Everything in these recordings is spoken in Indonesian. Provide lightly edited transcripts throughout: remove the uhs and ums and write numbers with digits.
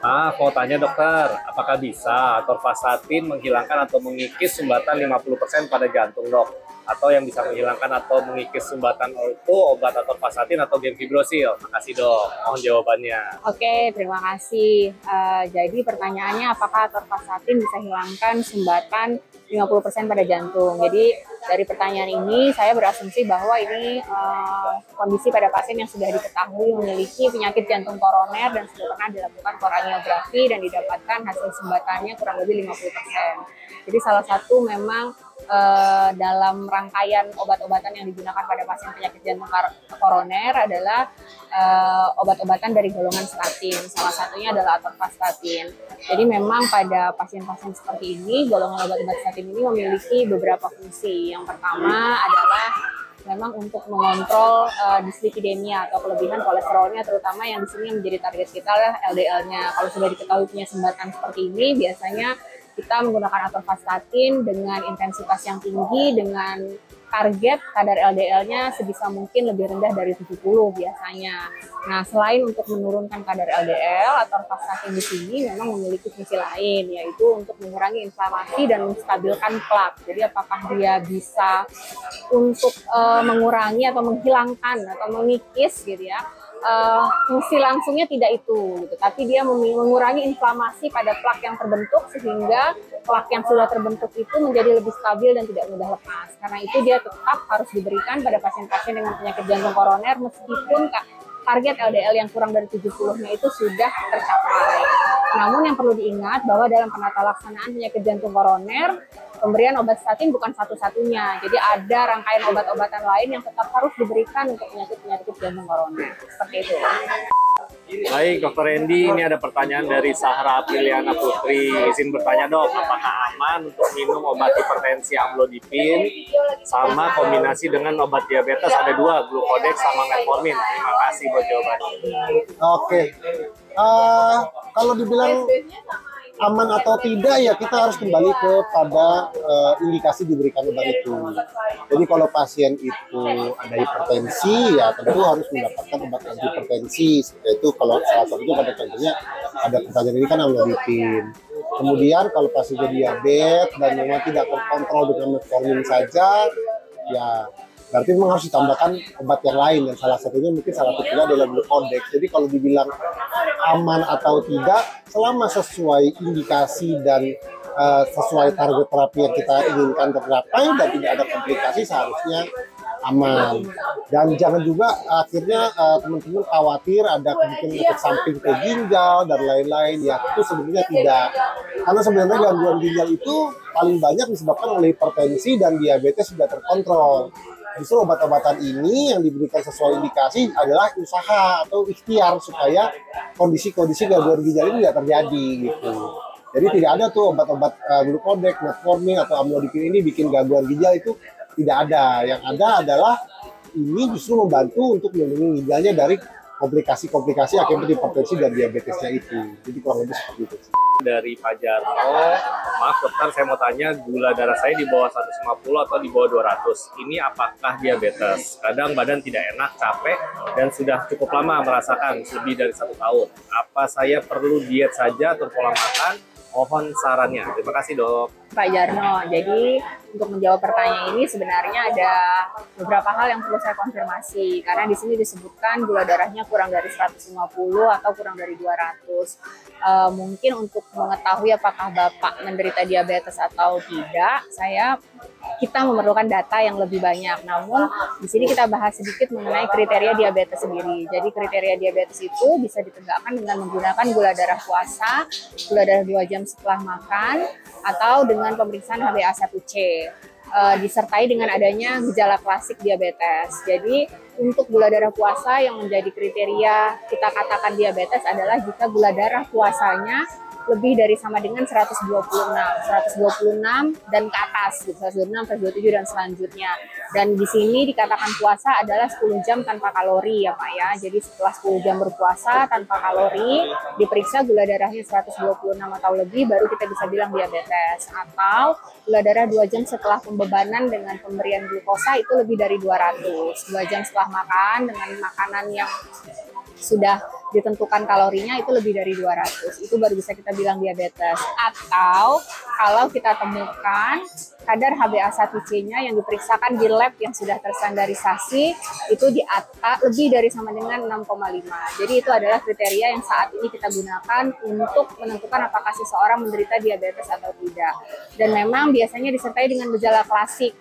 Mau tanya dokter, apakah bisa atorvastatin menghilangkan atau mengikis sumbatan 50% pada jantung, dok? Atau yang bisa menghilangkan atau mengikis sumbatan itu obat atorvastatin atau gemfibrozil? Makasih dok, mohon jawabannya. Oke, terima kasih. Jadi pertanyaannya apakah atorvastatin bisa hilangkan sumbatan 50% pada jantung. Jadi dari pertanyaan ini saya berasumsi bahwa ini kondisi pada pasien yang sudah diketahui memiliki penyakit jantung koroner dan sudah pernah dilakukan koroniografi dan didapatkan hasil sumbatannya kurang lebih 50%. Jadi salah satu memang dalam rangkaian obat-obatan yang digunakan pada pasien penyakit jantung koroner adalah obat-obatan dari golongan statin. Salah satunya adalah atorvastatin. Jadi memang pada pasien-pasien seperti ini, golongan obat-obat statin ini memiliki beberapa fungsi. Yang pertama adalah memang untuk mengontrol dislipidemia atau kelebihan kolesterolnya, terutama yang di sini menjadi target kita adalah LDL-nya. Kalau sudah diketahui punya sumbatan seperti ini, biasanya kita menggunakan atorvastatin dengan intensitas yang tinggi, dengan target kadar LDL-nya sebisa mungkin lebih rendah dari 70 biasanya. Nah, selain untuk menurunkan kadar LDL, atorvastatin di sini memang memiliki fungsi lain, yaitu untuk mengurangi inflamasi dan menstabilkan plak. Jadi apakah dia bisa untuk mengurangi atau menghilangkan atau mengikis gitu ya, fungsi langsungnya tidak itu, gitu. Tapi dia mengurangi inflamasi pada plak yang terbentuk sehingga plak yang sudah terbentuk itu menjadi lebih stabil dan tidak mudah lepas. Karena itu dia tetap harus diberikan pada pasien-pasien dengan penyakit jantung koroner meskipun target LDL yang kurang dari 70-nya itu sudah tercapai. Namun yang perlu diingat bahwa dalam penata laksanaan penyakit jantung koroner, pemberian obat statin bukan satu-satunya. Jadi ada rangkaian obat-obatan lain yang tetap harus diberikan untuk penyakit-penyakit jantung koroner. Seperti itu. Baik, Dokter Randy, ini ada pertanyaan dari Sahra Apriliana Putri. Izin bertanya dok, apakah aman untuk minum obat hipertensi amlodipin sama kombinasi dengan obat diabetes ada dua, glucodex sama metformin? Terima kasih buat jawabannya. Oke, kalau dibilang aman atau tidak ya kita harus kembali kepada indikasi diberikan obat itu. Jadi kalau pasien itu ada hipertensi ya tentu harus mendapatkan obat antihipertensi. Yaitu kalau salah satunya pada contohnya ada pertanyaan ini kan amlodipin. Kemudian kalau pasiennya diabetes dan memang tidak terkontrol dengan metformin saja, ya berarti memang harus ditambahkan obat yang lain, dan salah satunya mungkin salah satunya adalah glucodex. Jadi kalau dibilang aman atau tidak, selama sesuai indikasi dan sesuai target terapi yang kita inginkan tercapai dan tidak ada komplikasi, seharusnya aman. Dan jangan juga akhirnya teman-teman khawatir ada kemungkinan efek samping ke ginjal dan lain-lain. Ya itu sebenarnya tidak, karena sebenarnya gangguan ginjal itu paling banyak disebabkan oleh hipertensi dan diabetes sudah terkontrol. Justru obat-obatan ini yang diberikan sesuai indikasi adalah usaha atau ikhtiar supaya kondisi-kondisi gangguan ginjal ini tidak terjadi gitu. Jadi tidak ada tuh obat-obat glucodex, metformin atau amlodipin ini bikin gangguan ginjal, itu tidak ada. Yang ada adalah ini justru membantu untuk melindungi ginjalnya dari komplikasi-komplikasi akibat hipertensi dan diabetesnya itu. Jadi kurang lebih seperti itu. Dari Pak Jarno, maaf dokter, saya mau tanya, gula darah saya di bawah 150 atau di bawah 200. Ini apakah diabetes? Kadang badan tidak enak, capek, dan sudah cukup lama merasakan, lebih dari 1 tahun. Apa saya perlu diet saja atau pola makan? Mohon sarannya. Terima kasih dok. Pak Jarno, jadi untuk menjawab pertanyaan ini sebenarnya ada beberapa hal yang perlu saya konfirmasi, karena di sini disebutkan gula darahnya kurang dari 150 atau kurang dari 200. Mungkin untuk mengetahui apakah Bapak menderita diabetes atau tidak, kita memerlukan data yang lebih banyak. Namun di sini kita bahas sedikit mengenai kriteria diabetes sendiri. Jadi kriteria diabetes itu bisa ditegakkan dengan menggunakan gula darah puasa, gula darah 2 jam setelah makan, atau dengan pemeriksaan HbA1c, disertai dengan adanya gejala klasik diabetes. Jadi untuk gula darah puasa yang menjadi kriteria kita katakan diabetes adalah jika gula darah puasanya lebih dari sama dengan 126 dan ke atas, 126, 127 dan selanjutnya. Dan di sini dikatakan puasa adalah 10 jam tanpa kalori ya Pak ya. Jadi setelah 10 jam berpuasa tanpa kalori, diperiksa gula darahnya 126 atau lebih, baru kita bisa bilang diabetes. Atau gula darah 2 jam setelah pembebanan dengan pemberian glukosa itu lebih dari 200. 2 jam setelah makan dengan makanan yang sudah ditentukan kalorinya itu lebih dari 200, itu baru bisa kita bilang diabetes. Atau kalau kita temukan kadar HbA1c-nya yang diperiksakan di lab yang sudah terstandarisasi itu lebih dari sama dengan 6,5. Jadi itu adalah kriteria yang saat ini kita gunakan untuk menentukan apakah seseorang menderita diabetes atau tidak. Dan memang biasanya disertai dengan gejala klasik.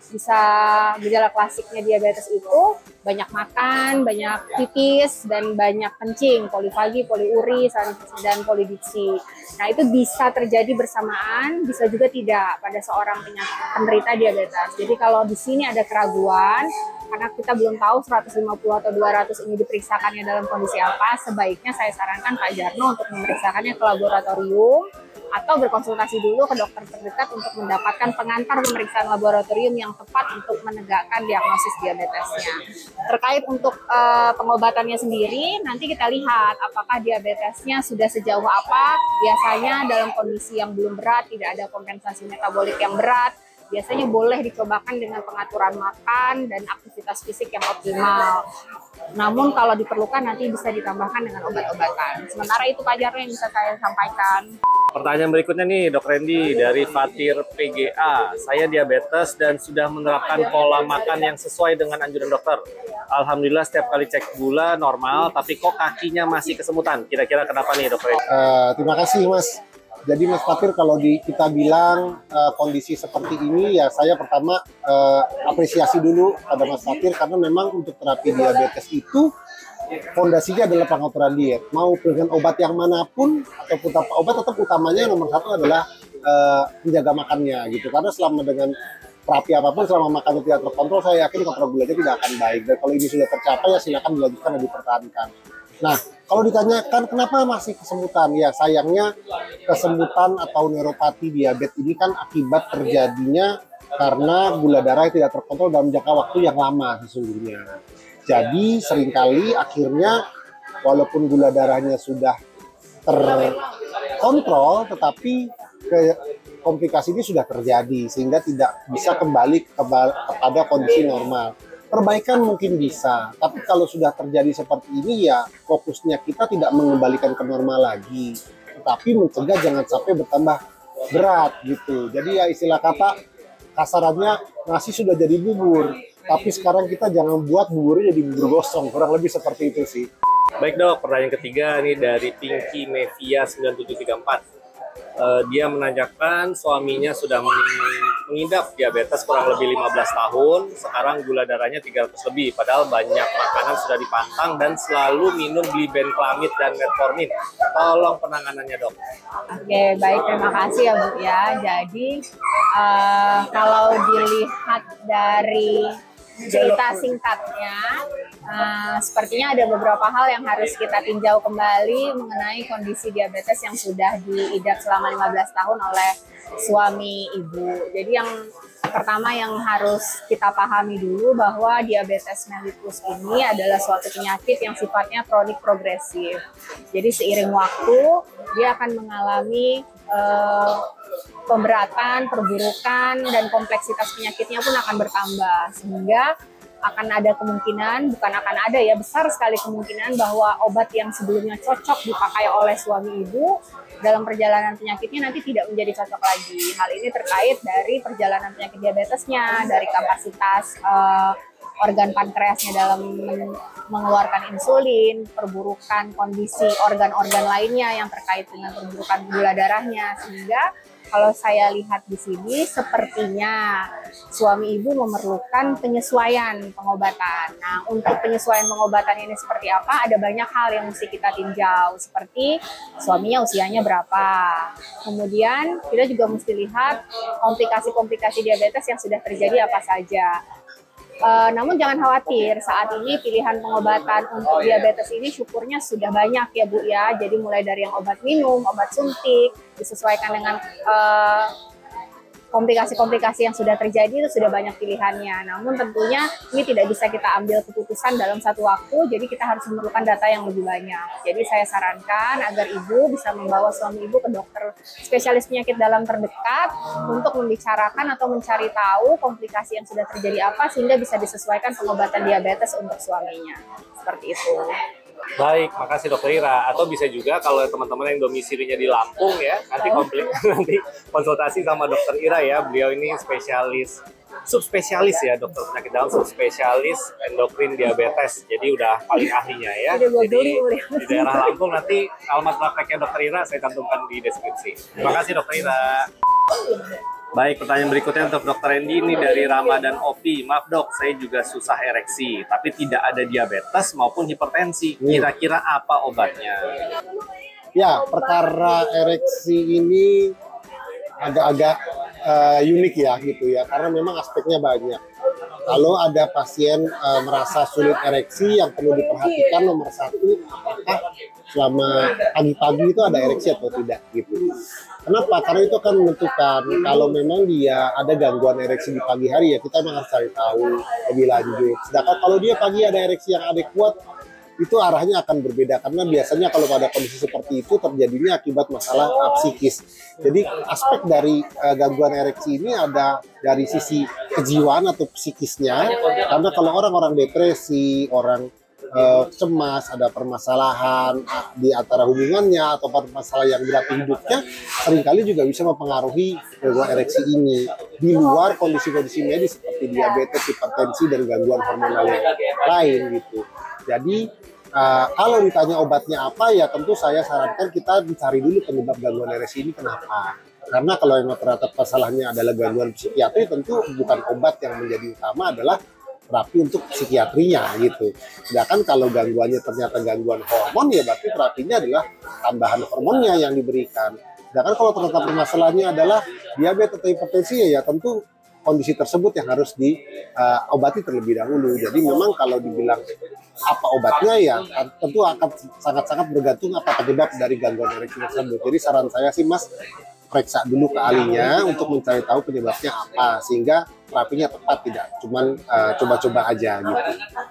Gejala klasiknya diabetes itu banyak makan, banyak pipis, dan banyak kencing, polifagi, poliuri, dan polidipsi. Nah, itu bisa terjadi bersamaan, bisa juga tidak pada seorang penderita diabetes. Jadi kalau di sini ada keraguan, karena kita belum tahu 150 atau 200 ini diperiksakannya dalam kondisi apa, sebaiknya saya sarankan Pak Jarno untuk memeriksakannya ke laboratorium atau berkonsultasi dulu ke dokter terdekat untuk mendapatkan pengantar pemeriksaan laboratorium yang tepat untuk menegakkan diagnosis diabetesnya. Terkait untuk pengobatannya sendiri, nanti kita lihat apakah diabetesnya sudah sejauh apa. Biasanya dalam kondisi yang belum berat, tidak ada kompensasi metabolik yang berat, biasanya boleh dicobakan dengan pengaturan makan dan aktivitas fisik yang optimal. Namun kalau diperlukan nanti bisa ditambahkan dengan obat-obatan. Sementara itu Pak Jarno yang bisa saya sampaikan. Pertanyaan berikutnya nih Dok Randy dari Fatir PGA. Saya diabetes dan sudah menerapkan pola makan yang sesuai dengan anjuran dokter. Alhamdulillah setiap kali cek gula normal, tapi kok kakinya masih kesemutan. Kira-kira kenapa nih Dok Randy? Terima kasih Mas. Jadi Mas Fatir, kalau kita bilang kondisi seperti ini, ya saya pertama apresiasi dulu pada Mas Fatir, karena memang untuk terapi diabetes itu fondasinya adalah pengaturan diet. Mau dengan obat yang manapun ataupun tanpa obat, tetap utamanya nomor satu adalah menjaga makannya gitu. Karena selama dengan terapi apapun, selama makannya tidak terkontrol, saya yakin kontrol gulanya tidak akan baik. Dan kalau ini sudah tercapai, ya silakan dilanjutkan dan dipertahankan. Nah, kalau ditanyakan kenapa masih kesemutan, ya sayangnya kesemutan atau neuropati diabetes ini kan akibat terjadinya karena gula darah yang tidak terkontrol dalam jangka waktu yang lama sesungguhnya. Jadi seringkali akhirnya walaupun gula darahnya sudah terkontrol, tetapi komplikasi ini sudah terjadi sehingga tidak bisa kembali kepada kondisi normal. Perbaikan mungkin bisa, tapi kalau sudah terjadi seperti ini ya fokusnya kita tidak mengembalikan ke normal lagi, tetapi mencegah jangan sampai bertambah berat gitu. Jadi ya istilah kata kasarannya nasi sudah jadi bubur, tapi sekarang kita jangan buat buburnya jadi bubur gosong, kurang lebih seperti itu sih. Baik Dok, pertanyaan ketiga ini dari Pinky Mevia 9734. Dia menanyakan suaminya sudah mengidap diabetes kurang lebih 15 tahun, sekarang gula darahnya 300 lebih, padahal banyak makanan sudah dipantang dan selalu minum glibenclamid dan metformin. Tolong penanganannya Dok. Oke, baik, terima kasih ya Bu ya. Jadi kalau dilihat dari cerita singkatnya, sepertinya ada beberapa hal yang harus kita tinjau kembali mengenai kondisi diabetes yang sudah diidap selama 15 tahun oleh suami ibu. Jadi yang pertama yang harus kita pahami dulu bahwa diabetes mellitus ini adalah suatu penyakit yang sifatnya kronik progresif. Jadi seiring waktu dia akan mengalami pemberatan, perburukan, dan kompleksitas penyakitnya pun akan bertambah, sehingga akan ada kemungkinan, bukan akan ada ya, besar sekali kemungkinan bahwa obat yang sebelumnya cocok dipakai oleh suami ibu dalam perjalanan penyakitnya nanti tidak menjadi cocok lagi. Hal ini terkait dari perjalanan penyakit diabetesnya, dari kapasitas organ pankreasnya dalam mengeluarkan insulin, perburukan kondisi organ-organ lainnya yang terkait dengan perburukan gula darahnya, sehingga kalau saya lihat di sini sepertinya suami ibu memerlukan penyesuaian pengobatan. Nah, untuk penyesuaian pengobatan ini seperti apa? Ada banyak hal yang mesti kita tinjau, seperti suaminya usianya berapa. Kemudian kita juga mesti lihat komplikasi-komplikasi diabetes yang sudah terjadi apa saja. Namun jangan khawatir, saat ini pilihan pengobatan untuk diabetes ini syukurnya sudah banyak ya Bu ya. Jadi mulai dari yang obat minum, obat suntik, disesuaikan dengan komplikasi-komplikasi yang sudah terjadi itu sudah banyak pilihannya. Namun tentunya ini tidak bisa kita ambil keputusan dalam satu waktu, jadi kita harus memerlukan data yang lebih banyak. Jadi saya sarankan agar ibu bisa membawa suami ibu ke dokter spesialis penyakit dalam terdekat untuk membicarakan atau mencari tahu komplikasi yang sudah terjadi apa, sehingga bisa disesuaikan pengobatan diabetes untuk suaminya. Seperti itu. Baik, makasih Dokter Ira. Atau bisa juga kalau teman-teman yang domisilinya di Lampung ya, nanti nanti konsultasi sama Dokter Ira ya. Beliau ini spesialis, subspesialis ya, dokter penyakit dalam, subspesialis endokrin diabetes. Jadi udah paling ahlinya ya. Jadi di daerah Lampung nanti alamat prakteknya Dokter Ira saya cantumkan di deskripsi. Terima kasih Dokter Ira. Baik, pertanyaan berikutnya untuk Dokter Randy ini dari Ramadan Opi. Maaf dok, saya juga susah ereksi, tapi tidak ada diabetes maupun hipertensi. Kira-kira apa obatnya? Ya, perkara ereksi ini agak-agak unik ya gitu ya, karena memang aspeknya banyak. Kalau ada pasien merasa sulit ereksi, yang perlu diperhatikan nomor satu, apakah selama pagi-pagi itu ada ereksi atau tidak gitu. Kenapa? Karena itu akan menentukan kalau memang dia ada gangguan ereksi di pagi hari ya kita memang harus cari tahu lebih lanjut. Sedangkan kalau dia pagi ada ereksi yang adekuat itu arahnya akan berbeda karena biasanya kalau pada kondisi seperti itu terjadinya akibat masalah psikis. Jadi aspek dari gangguan ereksi ini ada dari sisi kejiwaan atau psikisnya karena kalau orang-orang depresi, orang cemas, ada permasalahan di antara hubungannya atau permasalahan yang berat di hidupnya, seringkali juga bisa mempengaruhi gangguan ereksi ini di luar kondisi-kondisi medis seperti diabetes, hipertensi, dan gangguan hormonal yang lain gitu. Jadi kalau ditanya obatnya apa, ya tentu saya sarankan kita mencari dulu penyebab gangguan ereksi ini kenapa. Karena kalau yang ternyata masalahnya adalah gangguan psikiatri, tentu bukan obat yang menjadi utama, adalah terapi untuk psikiatrinya gitu. Sedangkan kalau gangguannya ternyata gangguan hormon, ya berarti terapinya adalah tambahan hormonnya yang diberikan. Sedangkan kalau ternyata permasalahannya adalah diabetes atau hipertensi, ya tentu kondisi tersebut yang harus diobati terlebih dahulu. Jadi memang kalau dibilang apa obatnya, ya tentu akan sangat-sangat bergantung apa penyebab dari gangguan ereksi tersebut. Jadi saran saya sih Mas, periksa dulu ke ahlinya untuk mencari tahu penyebabnya apa sehingga terapinya tepat, tidak cuman coba-coba aja gitu.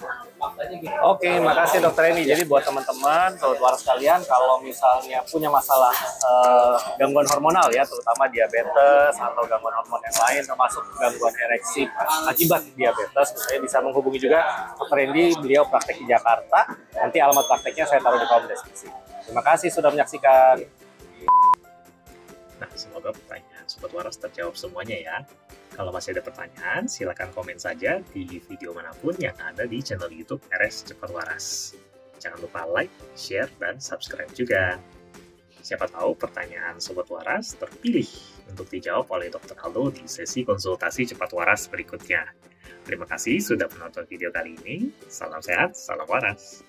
Oke, makasih Dokter Randy. Jadi buat teman-teman, sobat waras sekalian, kalau misalnya punya masalah gangguan hormonal ya, terutama diabetes atau gangguan hormon yang lain, termasuk gangguan ereksi akibat diabetes, saya bisa menghubungi juga Dokter Randy. Beliau praktek di Jakarta. Nanti alamat prakteknya saya taruh di kolom deskripsi. Terima kasih sudah menyaksikan. Nah, semoga pertanyaan Sobat Waras terjawab semuanya ya. Kalau masih ada pertanyaan, silakan komen saja di video manapun yang ada di channel YouTube RS Cepat Waras. Jangan lupa like, share, dan subscribe juga. Siapa tahu pertanyaan Sobat Waras terpilih untuk dijawab oleh Dr. Aldo di sesi konsultasi Cepat Waras berikutnya. Terima kasih sudah menonton video kali ini. Salam sehat, salam waras.